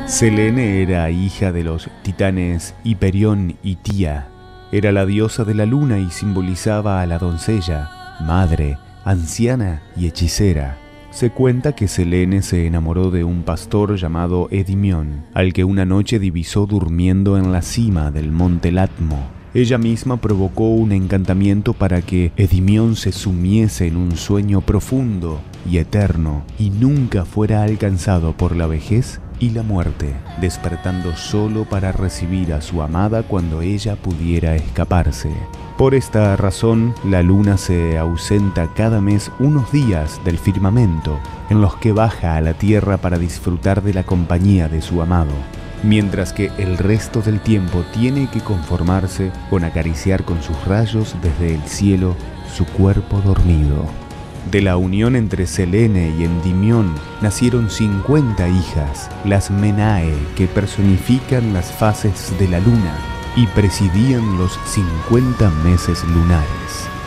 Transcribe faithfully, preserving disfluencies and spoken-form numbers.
Selene era hija de los titanes Hiperión y Tía. Era la diosa de la luna y simbolizaba a la doncella, madre, anciana y hechicera. Se cuenta que Selene se enamoró de un pastor llamado Edimión, al que una noche divisó durmiendo en la cima del monte Latmo. Ella misma provocó un encantamiento para que Edimión se sumiese en un sueño profundo y eterno y nunca fuera alcanzado por la vejez y la muerte, despertando solo para recibir a su amada cuando ella pudiera escaparse. Por esta razón, la luna se ausenta cada mes unos días del firmamento, en los que baja a la tierra para disfrutar de la compañía de su amado, mientras que el resto del tiempo tiene que conformarse con acariciar con sus rayos desde el cielo su cuerpo dormido. De la unión entre Selene y Endimión nacieron cincuenta hijas, las Menae, que personifican las fases de la luna y presidían los cincuenta meses lunares.